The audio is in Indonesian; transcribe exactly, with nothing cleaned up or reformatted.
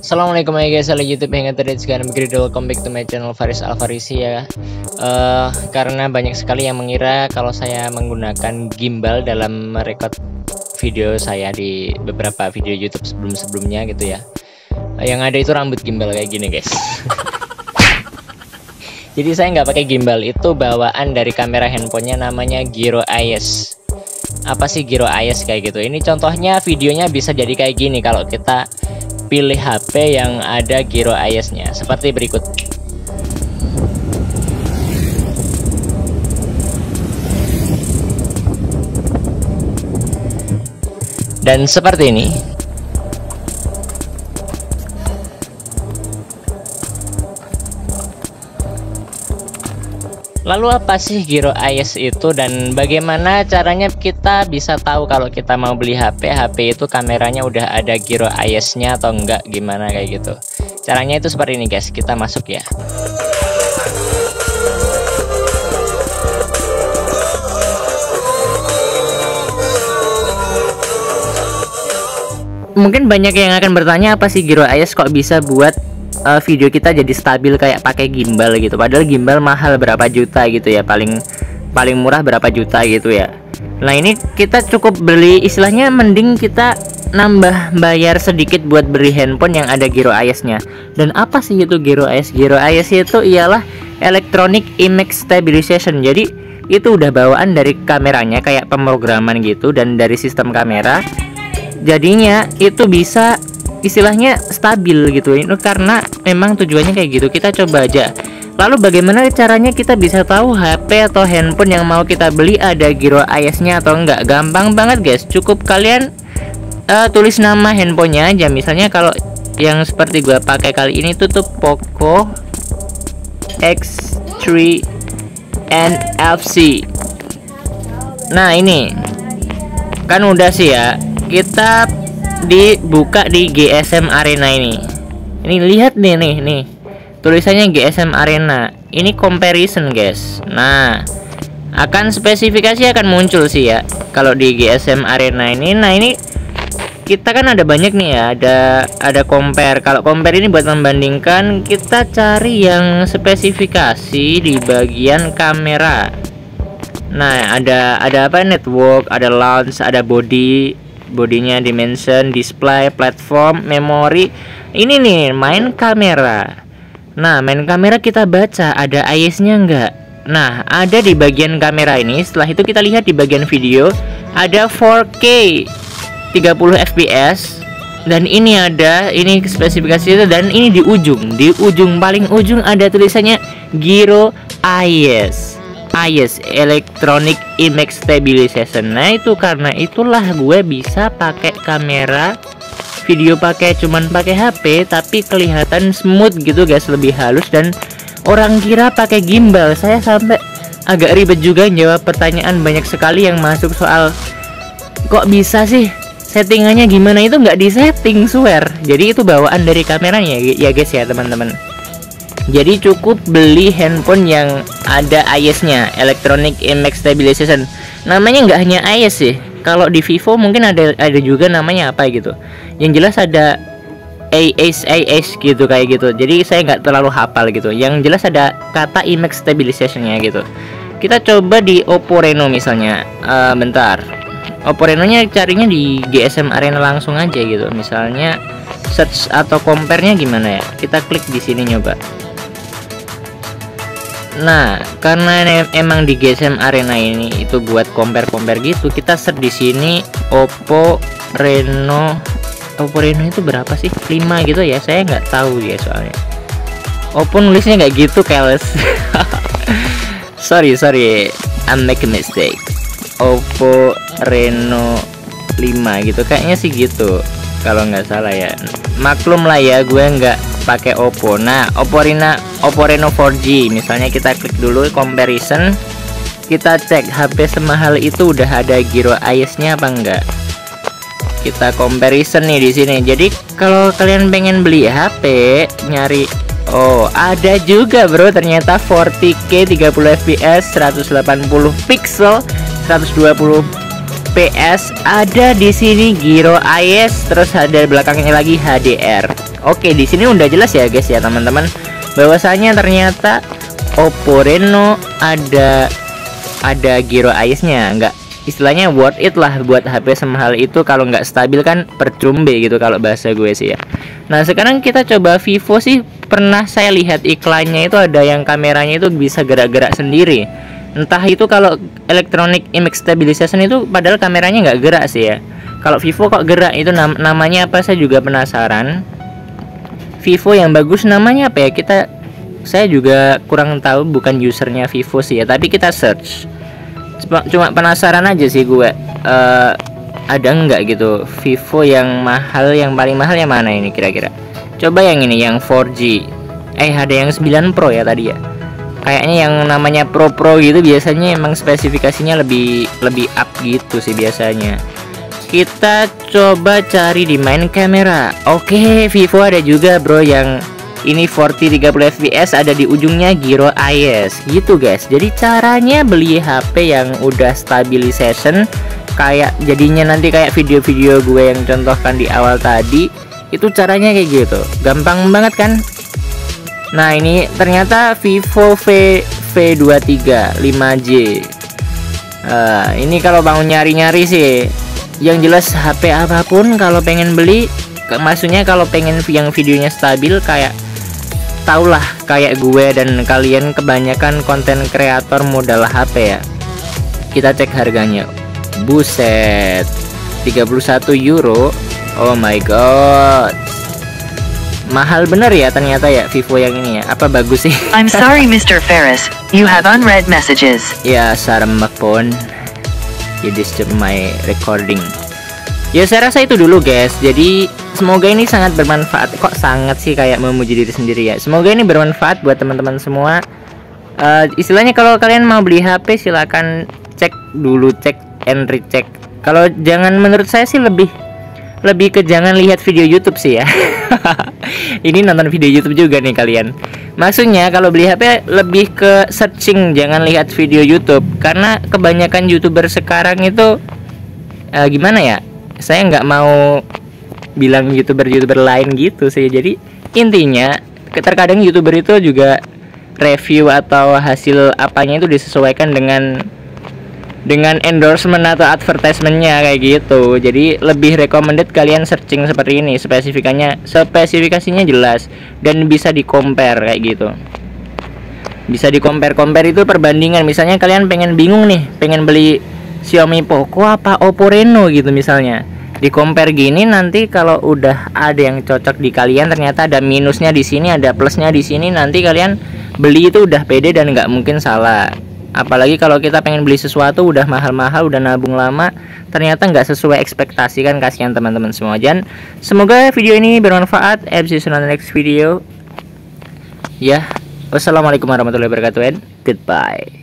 Assalamualaikum ya guys, halo YouTube yang tadi sekarang begitu, welcome back to my channel Faris Alfarisi ya. Uh, karena banyak sekali yang mengira kalau saya menggunakan gimbal dalam merekod video saya di beberapa video YouTube sebelum-sebelumnya gitu ya. Uh, yang ada itu rambut gimbal kayak gini guys. Jadi saya nggak pakai gimbal, itu bawaan dari kamera handphonenya, namanya Giro I S. Apa sih Giro I S kayak gitu? Ini contohnya videonya bisa jadi kayak gini kalau kita pilih H P yang ada Giro I S-nya seperti berikut. Dan seperti ini. Lalu apa sih Giro I S itu dan bagaimana caranya kita bisa tahu kalau kita mau beli H P, H P itu kameranya udah ada Giro I S-nya atau enggak, gimana kayak gitu. Caranya itu seperti ini guys, kita masuk ya. Mungkin banyak yang akan bertanya, apa sih Giro I S kok bisa buat Uh, video kita jadi stabil kayak pakai gimbal gitu, padahal gimbal mahal berapa juta gitu ya, paling paling murah berapa juta gitu ya. Nah ini kita cukup beli, istilahnya mending kita nambah bayar sedikit buat beli handphone yang ada Giro I S-nya. Dan apa sih itu Giro I S? Giro I S itu ialah Electronic Image Stabilization. Jadi itu udah bawaan dari kameranya, kayak pemrograman gitu, dan dari sistem kamera jadinya itu bisa istilahnya stabil gitu, itu karena memang tujuannya kayak gitu. Kita coba aja. Lalu bagaimana caranya kita bisa tahu H P atau handphone yang mau kita beli ada Giro I S-nya atau enggak? Gampang banget guys, cukup kalian uh, tulis nama handphonenya aja. Misalnya kalau yang seperti gua pakai kali ini tuh tuh Poco X tiga N F C. Nah ini kan udah sih ya, kita dibuka di G S M Arena ini. Ini lihat nih nih nih. Tulisannya G S M Arena. Ini comparison, guys. Nah, akan spesifikasi akan muncul sih ya kalau di G S M Arena ini. Nah, ini kita kan ada banyak nih ya, ada ada compare. Kalau compare ini buat membandingkan, kita cari yang spesifikasi di bagian kamera. Nah, ada ada apa? Network, ada launch, ada body, bodinya, dimension, display, platform, memori. Ini nih main kamera. Nah, main kamera kita baca ada I S-nya enggak? Nah, ada di bagian kamera ini. Setelah itu kita lihat di bagian video ada four K tiga puluh F P S, dan ini ada ini spesifikasi itu, dan ini di ujung, di ujung paling ujung ada tulisannya Giro I S. I S, Electronic Image Stabilization. Nah itu karena itulah gue bisa pakai kamera video pakai cuman pakai H P tapi kelihatan smooth gitu guys, lebih halus, dan orang kira pakai gimbal. Saya sampai agak ribet juga jawab pertanyaan banyak sekali yang masuk soal kok bisa sih settingannya gimana, itu nggak di setting, swear. Jadi itu bawaan dari kameranya ya guys ya teman-teman. Jadi cukup beli handphone yang ada I S-nya, Electronic Image Stabilization. Namanya nggak hanya I S sih. Kalau di Vivo mungkin ada ada juga namanya apa gitu. Yang jelas ada A S A S gitu kayak gitu. Jadi saya nggak terlalu hafal gitu. Yang jelas ada kata Image Stabilization-nya gitu. Kita coba di Oppo Reno misalnya. Uh, bentar. Oppo Reno-nya carinya di G S M Arena langsung aja gitu. Misalnya search atau compare-nya gimana ya? Kita klik di sini nyoba. Nah, karena emang di G S M Arena ini itu buat compare-compare gitu, kita search di sini Oppo Reno. Oppo Reno itu berapa sih? lima gitu ya. Saya nggak tahu ya soalnya. Oppo nulisnya nggak gitu, keles. sorry, sorry. I make a mistake. Oppo Reno lima gitu kayaknya sih gitu. Kalau nggak salah ya. Maklum lah ya, gue nggak pakai Oppo. Nah, Oppo Reno Oppo Reno four G misalnya, kita klik dulu comparison. Kita cek H P semahal itu udah ada Giro I S-nya apa enggak. Kita comparison nih di sini. Jadi kalau kalian pengen beli H P, nyari, oh ada juga bro, ternyata four K tiga puluh F P S, seratus delapan puluh pixel, seratus dua puluh P S, ada di sini Giro I S, terus ada belakangnya lagi H D R. Oke, di sini udah jelas ya guys ya teman-teman, bahwasanya ternyata Oppo Reno ada ada Gyro Eyes-nya. Nggak, istilahnya worth it lah buat H P semahal itu. Kalau nggak stabil kan percumbe gitu kalau bahasa gue sih ya. Nah sekarang kita coba Vivo sih. Pernah saya lihat iklannya itu ada yang kameranya itu bisa gerak-gerak sendiri. Entah itu kalau electronic image stabilization itu padahal kameranya nggak gerak sih ya. Kalau Vivo kok gerak, itu nam namanya apa saya juga penasaran. Vivo yang bagus namanya apa ya? Kita saya juga kurang tahu, bukan usernya Vivo sih ya, tapi kita search. Cuma, cuma penasaran aja sih gue. Uh, ada nggak gitu Vivo yang mahal, yang paling mahal yang mana ini kira-kira? Coba yang ini, yang four G. Eh ada yang sembilan Pro ya tadi ya. Kayaknya yang namanya Pro Pro gitu biasanya emang spesifikasinya lebih lebih up gitu sih biasanya. Kita coba cari di main kamera. Oke, Vivo ada juga bro yang ini empat K tiga puluh F P S, ada di ujungnya Gyro Eyes gitu guys. Jadi caranya beli H P yang udah stabilization kayak jadinya nanti kayak video-video gue yang contohkan di awal tadi. Itu caranya kayak gitu, gampang banget kan. Nah ini ternyata Vivo V V23 lima J. uh, Ini kalau mau nyari-nyari sih, yang jelas H P apapun kalau pengen beli, maksudnya kalau pengen yang videonya stabil, kayak taulah kayak gue dan kalian kebanyakan konten kreator modal H P ya. Kita cek harganya. Buset, tiga puluh satu euro. Oh my god, mahal bener ya ternyata ya Vivo yang ini ya. Apa bagus sih? I'm sorry Mister Ferris, you have unread messages. Ya sarem pun, you disturb my recording. Ya saya rasa itu dulu guys. Jadi semoga ini sangat bermanfaat. Kok sangat sih kayak memuji diri sendiri ya. Semoga ini bermanfaat buat teman-teman semua. uh, Istilahnya kalau kalian mau beli H P silakan cek dulu, cek and recheck. Kalau jangan, menurut saya sih lebih Lebih ke jangan lihat video YouTube sih ya. Ini nonton video YouTube juga nih kalian. Maksudnya kalau beli H P lebih ke searching, jangan lihat video YouTube. Karena kebanyakan YouTuber sekarang itu uh, gimana ya, saya nggak mau bilang YouTuber-YouTuber lain gitu sih. Jadi intinya terkadang YouTuber itu juga review atau hasil apanya itu disesuaikan dengan dengan endorsement atau advertisementnya kayak gitu. Jadi lebih recommended kalian searching seperti ini, spesifikasinya spesifikasinya jelas dan bisa di compare kayak gitu. Bisa di compare compare itu perbandingan. Misalnya kalian pengen bingung nih, pengen beli Xiaomi Poco apa Oppo Reno gitu misalnya, di compare gini, nanti kalau udah ada yang cocok di kalian, ternyata ada minusnya di sini, ada plusnya di sini, nanti kalian beli itu udah pede dan nggak mungkin salah. Apalagi kalau kita pengen beli sesuatu udah mahal-mahal, udah nabung lama, ternyata nggak sesuai ekspektasi kan, kasihan teman-teman semua. Dan semoga video ini bermanfaat. See you on the next video. Ya, wassalamualaikum warahmatullahi wabarakatuh and goodbye.